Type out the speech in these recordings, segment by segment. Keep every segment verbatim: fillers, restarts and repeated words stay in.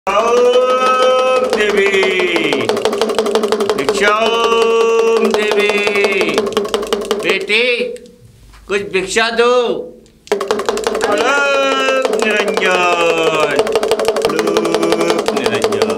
ओम देवी भिक्षा, ओम देवी बेटी कुछ भिक्षा दो। अलग निरंजन, अलग निरंजन।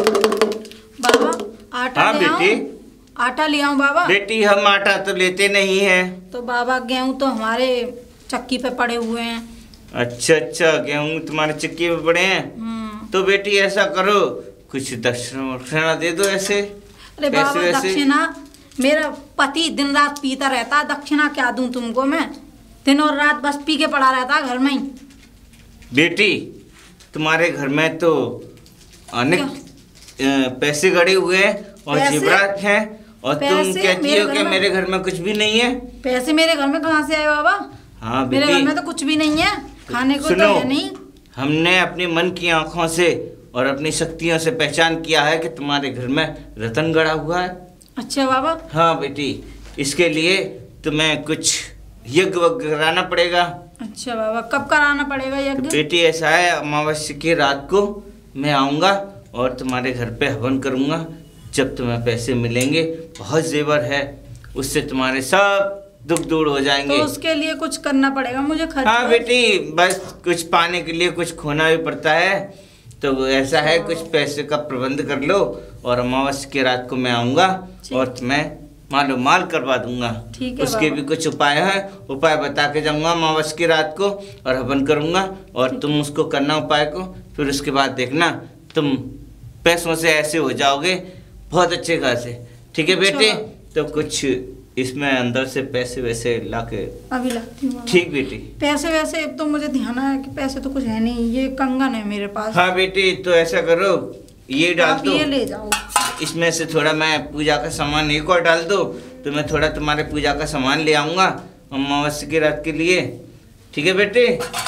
बाबा आटा हाँ ले आऊं? बेटी, आटा ले आऊं बाबा? बेटी हम आटा तो लेते नहीं हैं। तो बाबा गेहूं तो हमारे चक्की पे पड़े हुए हैं। अच्छा अच्छा, गेहूं तुम्हारे चक्की पे पड़े हैं। तो बेटी ऐसा करो, कुछ दक्षिणा दे दो ऐसे। अरे बाबा दक्षिणा, मेरा पति दिन रात पीता रहता, दक्षिणा क्या दूं तुमको मैं? दिन और रात बस पी के पड़ा रहता घर में ही। बेटी तुम्हारे घर में तो अनेक पैसे गड़े हुए हैं और जेवरात हैं, और तुम कहती हो कि मेरे घर में कुछ भी नहीं है। पैसे मेरे घर में कहाँ से आए बाबा? हाँ मेरे घर में तो कुछ भी नहीं है, खाने को तो है नहीं। हमने अपने मन की आंखों से और अपनी शक्तियों से पहचान किया है कि तुम्हारे घर में रतन गड़ा हुआ है। अच्छा बाबा। हाँ बेटी, इसके लिए तुम्हें कुछ यज्ञ कराना पड़ेगा। अच्छा बाबा, कब कराना पड़ेगा यज्ञ? तो बेटी ऐसा है, अमावस्या की रात को मैं आऊँगा और तुम्हारे घर पे हवन करूँगा। जब तुम्हें पैसे मिलेंगे, बहुत जेवर है, उससे तुम्हारे सब दुख दूर हो जाएंगे। तो उसके लिए कुछ करना पड़ेगा मुझे खर्च? हाँ बेटी, बस कुछ पाने के लिए कुछ खोना भी पड़ता है। तो ऐसा है, कुछ पैसे का प्रबंध कर लो और अमावस्या की रात को मैं आऊँगा और तुम्हें मालो माल करवा दूंगा। ठीक है उसके भी कुछ उपाय हैं, उपाय बता के जाऊँगा अमावस्या की रात को और हवन करूँगा, और तुम उसको करना उपाय को। फिर उसके बाद देखना तुम पैसों से ऐसे हो जाओगे, बहुत अच्छे खासे। ठीक है बेटी? तो कुछ इसमें अंदर से पैसे वैसे लाके अभी लाती हूँ। ठीक बेटी? पैसे वैसे तो मुझे ध्यान है कि पैसे तो कुछ है नहीं, ये कंगन है मेरे पास। हाँ बेटी, तो ऐसा करो, ये डाल दो, ये ले जाओ। इसमें से थोड़ा मैं पूजा का सामान एक और डाल दो, तो मैं थोड़ा तुम्हारे पूजा का सामान ले आऊँगा अमावस्या की रात के लिए। ठीक है बेटी?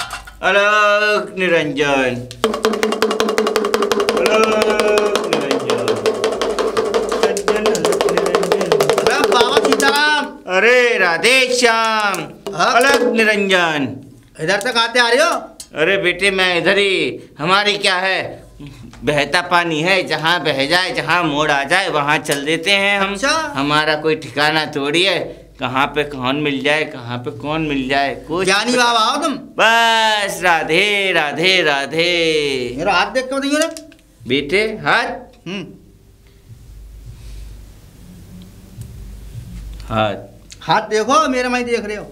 अलग निरंजन, अरे राधे श्याम, अलग निरंजन। इधर तक आते आ रहे हो? अरे बेटे मैं इधर ही, हमारी क्या है, बहता पानी है, जहाँ बह जाए, जहाँ मोड़ आ जाए वहाँ चल देते हैं हम। अच्छा? हमारा कोई ठिकाना थोड़ी है, कहाँ पे कौन मिल जाए, कहाँ पे कौन मिल जाए, कुछ ज्ञानी बाबा आओ तुम। बस राधे राधे राधे। मेरा हाथ देख के बताइए ना बेटे। हाथ? हम्म हाथ हाथ देखो, मेरे में देख रहे हो?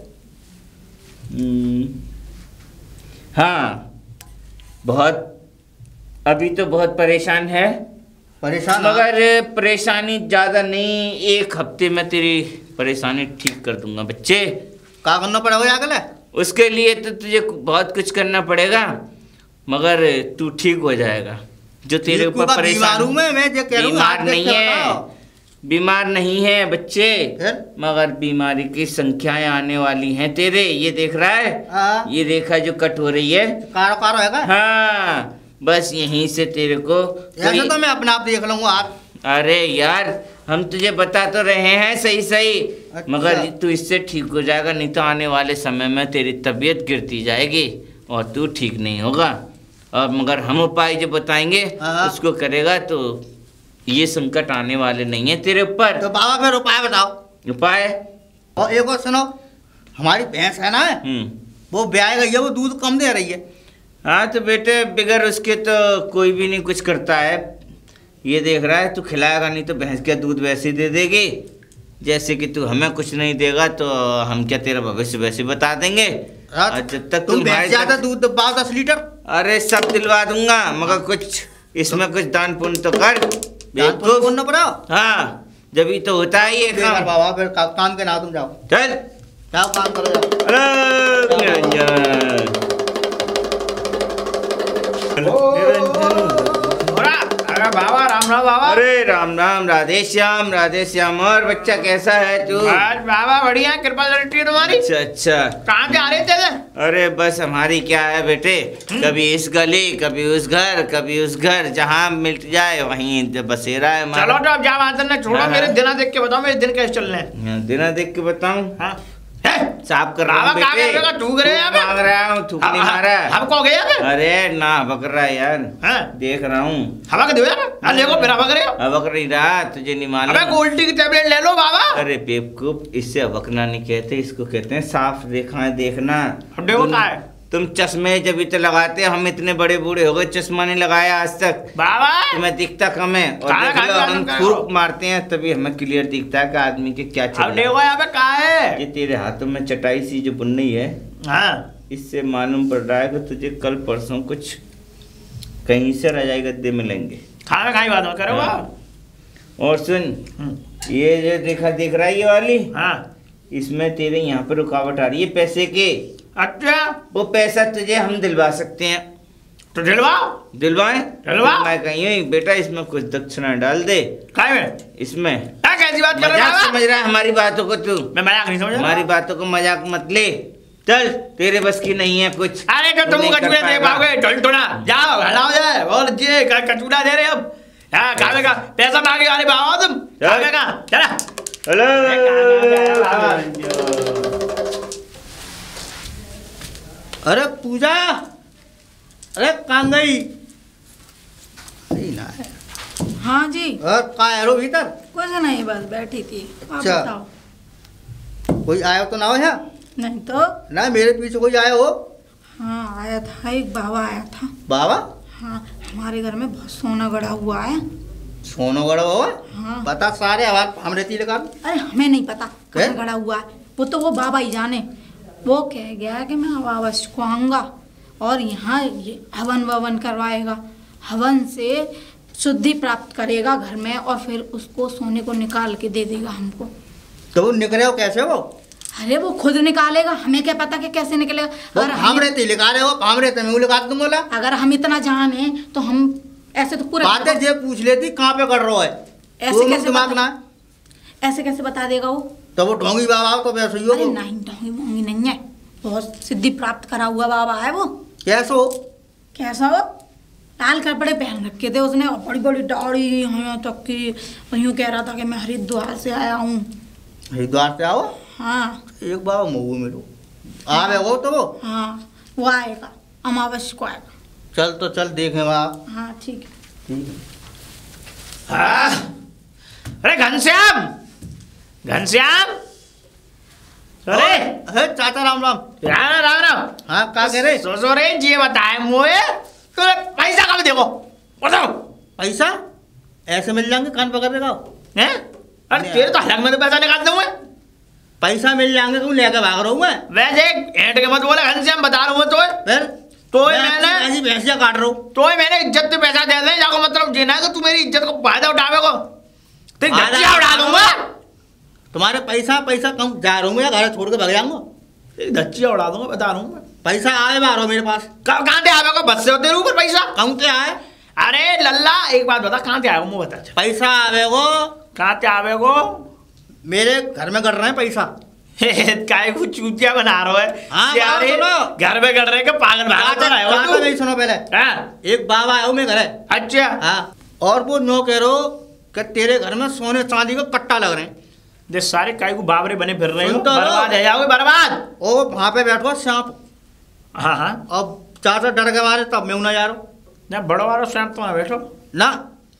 हाँ, बहुत अभी तो बहुत परेशान है। परेशान? मगर परेशानी ज्यादा नहीं, एक हफ्ते में तेरी परेशानी ठीक कर दूंगा बच्चे। क्या करना पड़ेगा आगे? उसके लिए तो तुझे बहुत कुछ करना पड़ेगा, मगर तू ठीक हो जाएगा। जो तेरे ऊपर परेशान, मैं मैं जो कह रहा हूं, बीमार नहीं है, बीमार नहीं है बच्चे, मगर बीमारी की संख्याएं आने वाली हैं तेरे। ये देख रहा है? हाँ। ये देखा जो कट हो रही है, कारो कारो है? हाँ, बस यहीं से तेरे को ऐसा तो मैं अपने आप देख लूंगा हाथ। अरे यार, हम तुझे बता तो रहे हैं सही सही। अच्छा। मगर तू इससे ठीक हो जाएगा, नहीं तो आने वाले समय में तेरी तबीयत गिरती जाएगी और तू ठीक नहीं होगा। और मगर हम उपाय जो बताएंगे उसको करेगा तो ये संकट आने वाले नहीं है तेरे ऊपर। तो बाबा फिर उपाय बताओ। उपाय? और एक और सुनो, हमारी भैंस है ना, वो ब्याह गई है, वो दूध कम दे रही है। हाँ तो बेटे, बिगर उसके तो कोई भी नहीं कुछ करता है। ये देख रहा है, तू खिलाएगा नहीं तो भैंस का दूध वैसे ही दे देगी। जैसे कि तू हमें कुछ नहीं देगा तो हम क्या तेरा भविष्य वैसे बता देंगे। जब तक तुम भैंस ज्यादा दूध दबा दस लीटर। अरे सब दिलवा दूंगा, मगर कुछ इसमें कुछ दान पुण्य तो कर। पुण्य पड़ा? हाँ, जब ही तो होता है ये काम। बाबा फिर का, काम के ना तुम जाओ। चल जाओ, काम करो जाओ। अरे निरंजन, अरे बाबा राम राम बाबा। अरे राम राम, राधे श्याम राधे श्याम। और बच्चा कैसा है तू? आज बाबा बढ़िया, कृपा लौटी है तुम्हारी। अच्छा अच्छा, कहाँ से आ रहे थे? अरे बस हमारी क्या है बेटे, कभी इस गली, कभी उस घर, कभी उस घर, जहाँ मिल जाए वहीं बसेरा है। चलो तो अब जा बात ना छोड़ो, मेरे दिना देख के बताओ, मेरे दिन कैसे चल रहे हैं। दिना देख के बताऊं? हाँ। साफ कर रहा हूँ बाबा बेटे। कहाँ गया? थूक रहे हैं अबे? मांग रहा हूँ, थूक नहीं मारा। हमको गया अबे? अरे ना बक रहा है यार, हाँ? देख रहा हूँ। हवा के दो यार, हाँ देखो फिर हवा करे। अब बक रही रहा, तुझे नहीं मालूम। अबे गोल्डी की टेबलेट ले लो बाबा। अरे बेवकूफ, इससे अबकना नहीं कहते, इसको कहते हैं साफ देखा है, देखना। देखो तुम, क्या है? तुम चश्मे जब इतने लगाते, हम इतने बड़े बूढ़े हो गए, चश्मा नहीं लगाया आज तक। बाबा तुम्हें दिखता कम है, और कहाँ- देख लो, कहाँ- हम कहाँ- फूंक मारते हैं तभी हमें क्लियर दिखता है कि आदमी के क्या चल अब रहा देखो यहाँ पे कहा है। है। ये तेरे हाथों में चटाई सी जो बुन रही है, हाँ इससे मालूम पड़ रहा है कि तुझे कल परसों कुछ कहीं से रजाई गद्दे मिलेंगे। खाना खाई बात मत करो हाँ। बाबा। और सुन, ये जो देखा देख रहा है ये वाली, हाँ इसमें तेरे यहाँ पे रुकावट आ रही है पैसे के। अच्छा वो पैसा तुझे हम दिलवा सकते हैं। तो दिलवाओ। दिलवाएं? दिलवाओ। मैं कहीं हूँ, बेटा इसमें कुछ दक्षिणा डाल दे। काय में? इसमें क्या कैसी बात कर रहे हो मजाक बाबा? समझ रहा है हमारी बातों को तू? मैं मजाक नहीं समझ रहा। हमारी बातों को मजाक मत ले, चल तेरे बस की नहीं है कुछ। अरे तो तू तुम नहीं कर कचूरे दे पाएगा। पाओगे, टोना जाओ हलाओ जाए और ये क- कचूरा दे रहे अब। हाँ खावे का पैसा मांगे वाले बाबा तुम। चल। खावे का चला। हेलो। अरे पूजा, अरे कहाँ गई? सही ना है। हाँ जी, और कहाँ है रो भीतर? कुछ नहीं, बस बैठी थी। आप अच्छा। बताओ। कोई आया तो ना हो यहाँ? नहीं तो ना मेरे पीछे कोई आया हो? हाँ आया था, एक बाबा आया था। बाबा? हाँ, हमारे घर में बहुत सोना गड़ा हुआ है। सोनो गड़ा बाबा? हाँ। बता सारे आवाज हम रहती लगा। अरे हमें नहीं पता कहाँ हैं? गड़ा हुआ है, वो तो वो बाबा ही जाने। वो कह गया कि मैं आवास को आऊँगा और यहाँ ये हवन ववन करवाएगा, हवन से शुद्धि प्राप्त करेगा घर में, और फिर उसको सोने को निकाल के दे देगा हमको। तो वो निकले हो कैसे वो? अरे वो खुद निकालेगा, हमें क्या पता कि कैसे निकलेगा। वो और हम हम रहती लिखा रहे हो, हम रहते मैं लिखा दूंगा ला। अगर हम इतना जाने तो हम ऐसे तो पूरे बातें जे पूछ लेती कहाँ पे कर रहा है? ऐसे वो कैसे दिमाग बता- ना? ऐसे कैसे बता देगा वो? तो वो ढोंगी बाबा हो तो वैसे ही अरे हो। नहीं, ढोंगी मोंगी नहीं है, बहुत सिद्धि प्राप्त करा हुआ बाबा है वो। कैसे हो? कैसा हो? लाल कपड़े पहन रखे थे उसने, और बड़ी बड़ी दाढ़ी यहाँ तक की। यूँ कह रहा था कि मैं हरिद्वार से आया हूँ। हरिद्वार से आओ? हाँ एक बाबा मऊ मेरे आवे हो तो वो? हाँ, वो आएगा, अमावस को आएगा। चल तो चल देखें वहाँ। हाँ ठीक है। ठीक है। हाँ। अरे घनश्याम, घनश्याम, अरे हे चाचा राम राम। राम राम राम। हाँ क्या कह रहे? सो सो रे जी बताए मुझे तो पैसा कब देखो बताओ। पैसा ऐसे मिल जाएंगे कान पकड़ देगा? हैं? अरे तेरे तो हलक में तो पैसा निकाल दूं मैं। पैसा मिल जाएंगे तुम लेकर भाग रहा हूँ मैं। वैसे एंट के मत बोले घनश्याम, बता रहा हूँ तो फिर तो मैं मैंने ऐसी भैंसिया काट रहा हूँ। तो मैंने इज्जत पे पैसा दे दे जाको, मतलब जीना है कि तू मेरी इज्जत को फायदा उठावे को तेरी फायदा धज्जियां उड़ा दूंगा। तुम्हारे पैसा पैसा कम जा रहा हूँ मैं, घर छोड़ के भाग जाऊंगा। तेरी धज्जियां उड़ा दूंगा, बता रहा हूँ मैं। पैसा आए बाहर हो मेरे पास। कहाँ कहाँ से आवे को? बस से तेरे ऊपर पैसा? कहूँ क्या है? अरे लल्ला एक बात बता, कहाँ से आवे मुँह बता। पैसा आवे को कहाँ से आवे को? मेरे घर में गड़ रहे हैं पैसा। काय को चूतिया बना रहा है? हाँ, सारे बात सुनो। घर में गड़ रहे के पागल भागल तो रहे हो चाचा तू। नहीं सुनो पहले। हाँ, एक बाबा आया हूँ मैं घर है। अच्छा हाँ, और वो नो कह रहे हो कि तेरे घर में सोने चांदी का कट्टा लग रहे हैं। ये सारे काय को बाबरे बने फिर रहे हो, सुन तो लो। बर्बाद है जाओगे बर्बाद। ओ वहाँ पे बैठो सांप। हाँ हाँ, अब चाचा डर के मारे तब मैं ना जा रहा हूँ ना बड़ो वालो स्वयं तुम बैठो। ना,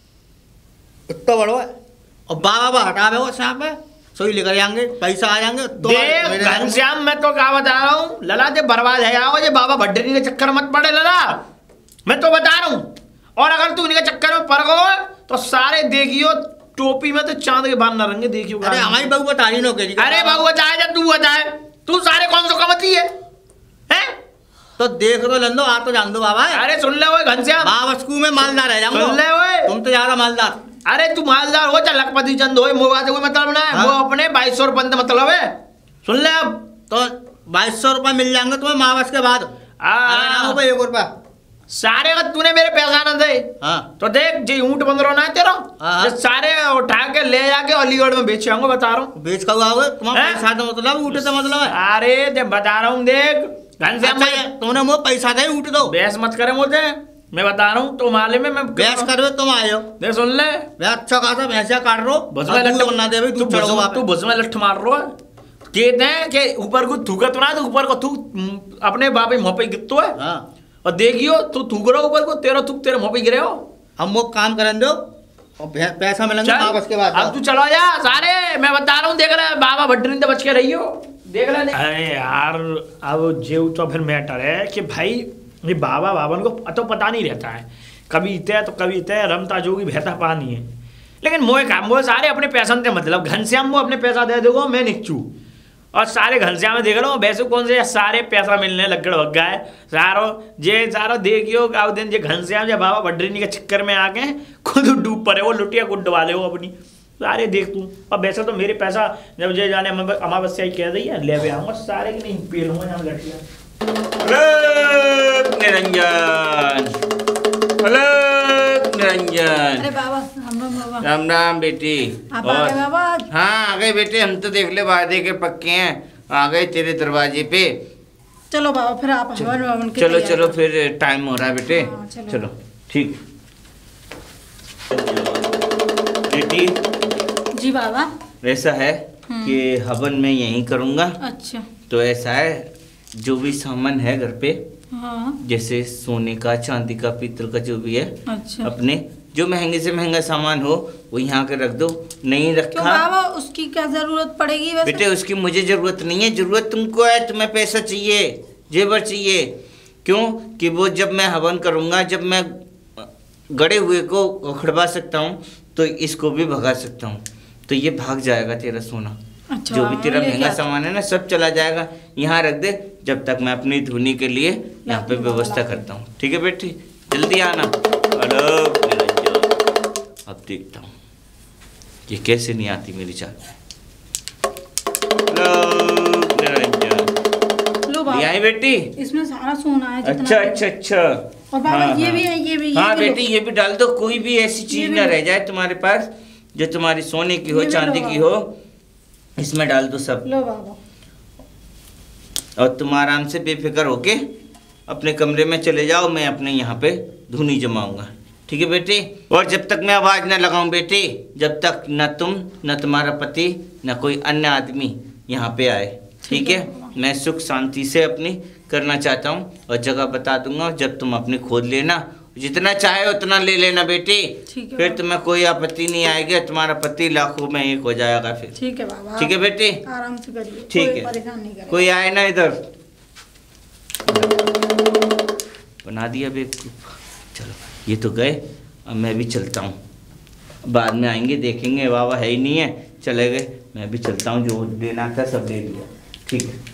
इतना बड़ो है। और बाबा बा हटावे वो सांप है, सोई लेकर जाएंगे, पैसा आ जाएंगे तो देख मेरे घर में- घनश्याम, मैं तो क्या बता रहा हूँ लला, जे बर्बाद है जाओगे, जे बाबा भड्डरी के चक्कर मत पड़े लला, मैं तो बता रहा हूँ। और अगर तू इनके चक्कर में पड़ गो तो सारे देखियो टोपी में तो चांद के बाल न रंगे देखियो। अरे हमारी बहू बता रही नो के जी। अरे बहू बताए जब तू बताए, तू सारे कौन सो कमती है हैं? तो देख तो लंदो, आप तो जान दो बाबा। अरे सुन ले वो घनश्याम, बाबस्कू में मालदार है जाऊंगा। सुन ले ओए, तुम तो ज्यादा मालदार। अरे तू मालदार हो चाहे लखपति चंद हो, मोह से कोई मतलब ना है। हाँ। वो अपने बाईस सौ रुपये मतलब है। सुन ले अब, तो बाईस सौ रुपये मिल जाएंगे तुम्हें मावस के बाद। आ, अरे ना हो भाई एक रुपया। सारे का तूने मेरे पैसा न दे हाँ तो देख जी ऊँट बंद रहा है तेरा, हाँ। ये सारे उठा के ले जाके अलीगढ़ में बेच आऊंगा, बता रहा हूँ। बेच कर आओगे तुम्हारा हैं? पैसा तो मतलब उठे तो मतलब है। अरे जब बता रहा हूँ देख घनश्याम, अच्छा, ये तुमने मुझे पैसा दे उठ दो। बहस मत करे मुझे, मैं बता रहा हूँ तो माले में मैं बहस करवे तुम आए हो। देख सुन ले, मैं अच्छा खासा भैंसिया काट रहा हूँ। भुज में अब दूध लट्ठ बनना दे भाई, तू दूध चढ़ो भुज- वहाँ तू पे। भुज में लट्ठ मार रहा है। कहते हैं कि ऊपर को थूका तो ना तो ऊपर को थूक अपने बाप मुँह पे गिरतो है। हाँ और देखियो तू थूक रहा ऊपर को तेरा थूक तेरे मुँह पे गिरे हो। हम वो काम करें दो और पैसा मिलेंगे वापस के बाद। अब तू चलो जा सारे, मैं बता रहा हूँ देख रहा बाबा भट्टरी तो बच के रही हो देख रहा। अरे यार अब जेव तो फिर मैटर है कि भाई ये बाबा बाबन को तो पता नहीं रहता है, कभी इतने तो कभी इतने रमता जोगी बहता पानी है। लेकिन मोए काम वो सारे अपने पैसा से मतलब घनश्याम वो अपने पैसा दे दोगे मैं निकचू और सारे घनश्याम में देख लो वैसे कौन से सारे पैसा मिलने लगड़ भग गए सारो जे सारो देखियो गाँव दिन जे घनश्याम या बाबा भट्टरी के चक्कर में आके खुद डूब पड़े वो लुटिया गुड वाले हो अपनी सारे देख तू। और वैसे तो मेरे पैसा जब जे जाने अमावस्या ही कह रही है ले भी आऊँगा सारे की नहीं पेल हूँ यहाँ लटिया। निरंजन हेलो निरंजन। अरे बाबा राम राम बाबा। राम राम बेटी। आप आ गए बाबा? हाँ आ गए बेटे, हम तो देख ले वादे के पक्के हैं, आ गए तेरे दरवाजे पे। चलो बाबा फिर आप हवन ववन की चलो तैयारी चलो करो। फिर टाइम हो रहा है बेटे। हाँ, चलो। चलो ठीक। बेटी जी बाबा। ऐसा है कि हवन मैं यहीं करूँगा। अच्छा। तो ऐसा है जो भी सामान है घर पे हाँ। जैसे सोने का चांदी का पीतल का जो भी है अच्छा। अपने जो महंगे से महंगा सामान हो वो यहाँ के रख दो। नहीं क्यों रखा बाबा उसकी क्या जरूरत पड़ेगी वैसे? बेटे उसकी मुझे जरूरत नहीं है, जरूरत तुमको है। तुम्हें पैसा चाहिए, जेवर चाहिए। क्यों कि वो जब मैं हवन करूँगा, जब मैं गड़े हुए को उखड़वा सकता हूँ तो इसको भी भगा सकता हूँ, तो ये भाग जाएगा तेरा सोना। अच्छा, जो भी तेरा लेके महंगा आता। सामान है ना सब चला जाएगा। यहाँ रख दे जब तक मैं अपनी धुनी के लिए यहाँ पे व्यवस्था करता हूँ। ठीक है बेटी जल्दी आना। हेलो निरंजन, अब देखता हूँ ये कैसे नहीं आती मेरी चाल। हेलो निरंजन। लो बाबा। ये आई बेटी। इसमें सारा सोना है जितना अच्छा भी। अच्छा अच्छा। और बाबा हाँ, ये हाँ। भी है ये भी ये हाँ भी लो। बेटी ये भी डाल दो, कोई भी ऐसी ये चीज भी ना लो। रह जाए तुम्हारे पास जो तुम्हारी सोने की हो ये भी लो चांदी की बाबा। हो, इसमें डाल दो सब। लो बाबा। और तुम आराम से बेफिक्र होके अपने कमरे में चले जाओ, मैं अपने यहाँ पे धुनी जमाऊंगा। ठीक है बेटी। और जब तक मैं आवाज़ न लगाऊं बेटी, जब तक न तुम न तुम्हारा पति न कोई अन्य आदमी यहाँ पे आए। ठीक है। मैं सुख शांति से अपनी करना चाहता हूँ और जगह बता दूंगा, जब तुम अपनी खोद लेना, जितना चाहे उतना ले लेना बेटी। ठीक है फिर बाबा। तुम्हें कोई आपत्ति नहीं आएगी, तुम्हारा पति लाखों में एक हो जाएगा फिर। ठीक है बाबा। ठीक है बेटी। आराम से करिए। ठीक कोई है। परेशान नहीं करेगा। कोई आए ना इधर। बना दिया बेवकूफ। चलो ये तो गए, अब मैं भी चलता हूँ। बाद में आएंगे देखेंगे बाबा है ही नहीं है, चले गए। मैं भी चलता हूँ, जो लेना था सब ले लिया। ठीक है।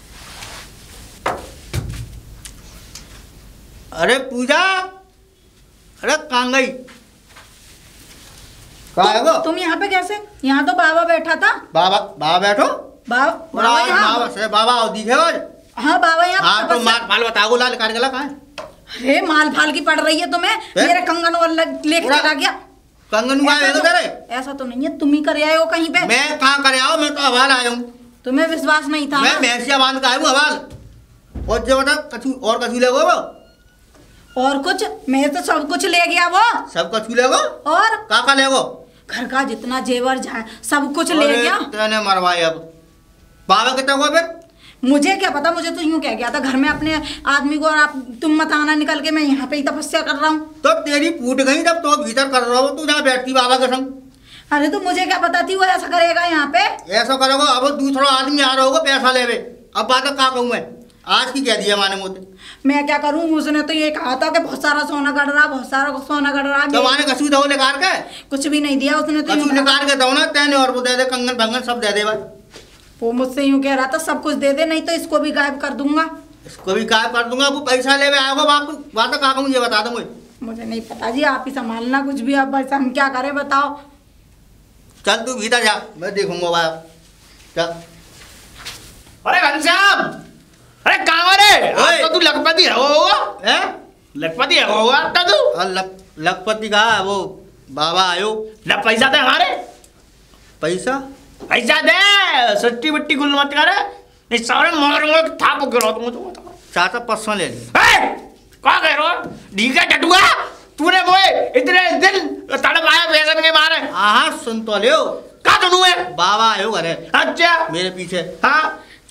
अरे पूजा, अरे कहाँ गई? कहाँ है वो? तुम यहाँ पे कैसे? यहाँ तो बाबा बैठा था। बाबा बाबा बैठो। बाबा बाबा बाबा यहाँ। से बाबा आओ दिखे आज। हाँ बाबा यहाँ। हाँ तो तपस्या- माल माल बताओ लाल काट गला कहाँ है? अरे माल फाल की पड़ रही है तुम्हें। हैं? मेरे कंगन और लग- लेके पूरा- चला गया। कंगन हुआ है ऐसा तो तो- तेरे? ऐसा तो नहीं है, तुम ही कर आए हो कहीं पे। मैं कहाँ करे आओ, मैं तो हवाल आया हूँ। तुम्हें विश्वास नहीं था मैं ना? भैंसिया बांध के आया हूँ हवाल। और जो बता कछु और कछु ले गो वो? और कुछ? मैं तो सब कुछ ले गया वो। सब कछु ले गो? और का का ले गो? घर का जितना जेवर जा सब कुछ ले गया। तेने मरवाए अब। बाबा कितना हुआ फिर? मुझे क्या पता, मुझे तो यूं कह गया था घर में अपने आदमी को, और आप तुम मत आना निकल के, मैं यहाँ पे ही तपस्या कर रहा हूँ। तो तेरी फूट गई जब तो भीतर कर रहा हो, तू जहाँ बैठती बाबा के संग। अरे तो मुझे क्या पता थी वो ऐसा करेगा यहाँ पे। ऐसा करोगे अब दूसरा आदमी आ रहा होगा पैसा लेवे। अब बात का कहूँ मैं, आज की कह दिया माने मुझे। मैं क्या करूँ, उसने तो ये कहा था कि बहुत सारा सोना गड़ रहा, बहुत सारा सोना गड़ रहा। तो माने कछु दो निकाल के? कुछ भी नहीं दिया उसने तो। कछु यूं कहा- निकाल के दो ना तेने, और वो दे दे कंगन भंगन सब दे दे भाई। वो मुझसे यूं कह रहा था सब कुछ दे दे, नहीं तो इसको भी गायब कर दूंगा। इसको भी गायब कर दूंगा। वो पैसा लेवे आएगा बाप बात का कहूँ ये बता दो मुझे। मुझे नहीं पता जी, आप ही संभालना कुछ भी। अब बस हम क्या करें बताओ। चल तू भीतर जा, मैं देखूंगा बाप। चल। अरे घनश्याम, अरे कहाँ हो रे? आज तो तू लखपति है होगा। हैं? लखपति है होगा अब तो तू। और लख लखपति का वो बाबा आयो। ना पैसा दे हमारे, पैसा? पैसा दे। सट्टी बट्टी गुल मत कर, नहीं सारे मार मार थाप गिरो तुम तो। चाचा पस्सा ले ली। क्या कह रहे हो? ठीक है टटुआ, तूने मोए इतने दिन तड़प आया बेसन के मारे। हाँ सुन तो लियो। का तो है बाबा आयो घरे अच्छा मेरे पीछे। हाँ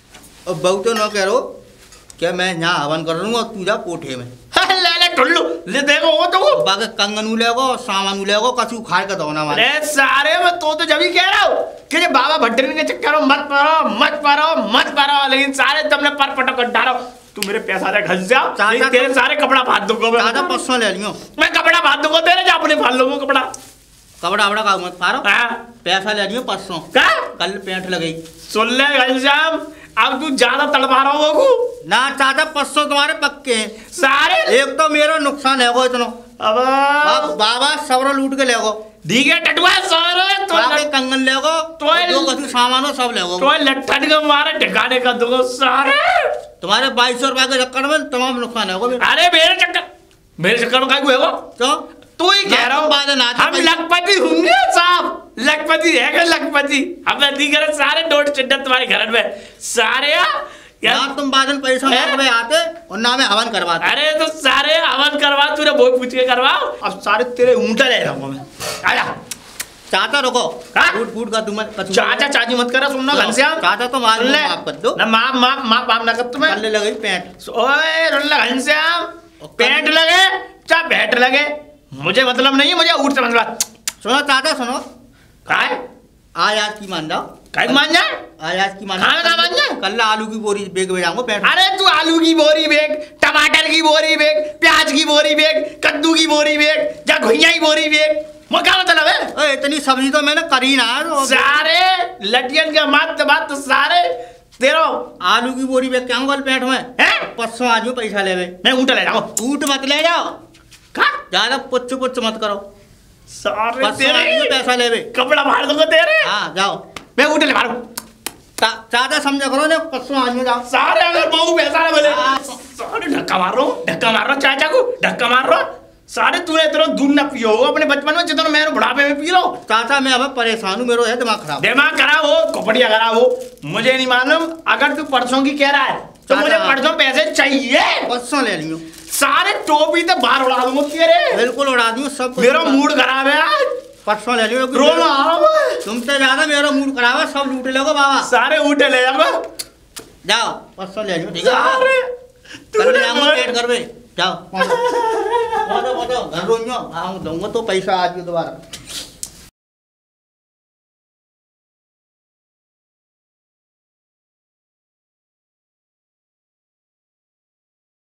और बहू तो न कह रो क्या मैं यहाँ हवन कर लूंगा तू जा कोठे में। ले ले टुल्लू ले देखो वो तो बाकी कंगनू लेगो सामानू लेगो कछु खाए का दो ना अरे सारे में तो तो जब ही कह रहा हूँ कि ये बाबा भट्टरी के चक्कर में मत पड़ो मत पड़ो मत पड़ो, लेकिन सारे तुमने पर पटक कर डालो। तू मेरे पैसा दे घस जा, नहीं तेरे सारे कपड़ा फाड़ दूंगा मैं। दादा परसों ले लियो मैं कपड़ा फाड़ दूंगा तेरे, जा अपने फाड़ लूंगा कपड़ा। कपड़ा वपड़ा का मत फाड़ो, हाँ पैसा ले लियो परसों। क्या कल पेंट लगेगी। सुन ले घनश्याम, अब तू ज्यादा तड़पा रहा हो ना चाचा परसों तुम्हारे पक्के हैं सारे। एक तो मेरा नुकसान है वो इतना अब बा, बाबा सवरा लूट के लेगो ठीक है टटुआ सारे तो बाकी कंगन लेगो तो जो कछु सामान हो सब लेगो तो लट्ठन के मारे ठिकाने का दूंगा सारे। तुम्हारे बाईस सौ रुपए के चक्कर में तमाम नुकसान है वो। अरे मेरे चक्कर मेरे चक्कर में काय हुआ तो तू ही कह रहा हूँ हम लखपति होंगे साहब, लखपति है लखपति हम कर सारे नोट चिन्ह तुम्हारे घर में सारे यार तुम बादल पैसा मांगने आते और ना मैं हवन करवाते। अरे तो सारे हवन करवा तूने बहुत पूछ के करवाओ, अब सारे तेरे ऊँटा ले रहा हूँ मैं। आजा चाचा रुको हाँ? फूट फूट का तुम चाचा चाची मत करा सुनना घनश्याम। चाचा तो मार ले माफ कर दो ना माफ माफ माफ माफ ना कर तुम्हें ले लगे पेंट। ओए रुल्ला घनश्याम पेंट लगे चाहे बैट लगे मुझे मतलब नहीं, मुझे ऊँट से मतलब। सुनो चाचा सुनो काय आज आज की मान जाओ काय मान जाए आज आज की मान खाना का मान जाए। कल आलू की बोरी बेग में जाऊंगा पेंट। अरे तू आलू की बोरी बेग, टमाटर की बोरी बेग, प्याज की बोरी बेग, कद्दू की बोरी बेग, या घुइया की बोरी बेग, वो क्या मतलब है? ओए इतनी सब्जी तो मैंने करी ना सारे लटियन के मात बात तो सारे तेरो आलू की बोरी बेग क्या कल पेंट में हैं? परसों आज पैसा ले मैं ऊँट ले जाऊँ। ऊँट मत ले जाओ का ज्यादा पुच्छ पुच्छ मत करो सारे परसों तेरे आज पैसा ले कपड़ा फाड़ दूंगा तेरे। हाँ जाओ मैं ऊँट ले मारूं चाचा समझा करो ना परसों आज में जाओ। सारे अगर बहु पैसा ना बोले सारे धक्का मार रहा हूँ धक्का मार रहा हूँ चाचा को धक्का मार रहा हूँ। सारे तूने इतना दूध ना पियो अपने बचपन में जितना मैं बुढ़ापे में पी लो। चाचा मैं अब परेशान हूँ मेरा है दिमाग खराब दिमाग खराब हो कपड़िया खराब हो मुझे नहीं मालूम। अगर तू परसों की कह रहा है तो मुझे परसों पैसे चाहिए। परसों ले लियो सारे टोपी तो बाहर उड़ा दूंगा तेरे। बिल्कुल उड़ा दियो सब मेरा मूड खराब है आज परसों ले लियो रोना आ रहा है तुमसे ज्यादा मेरा मूड खराब है सब लूट लोगे बाबा सारे उठे ले जाऊंगा। जाओ परसों ले लियो ठीक है सारे कल ले आऊंगा पेट कर जाओ घर दूंगा तो पैसा आज दोबारा।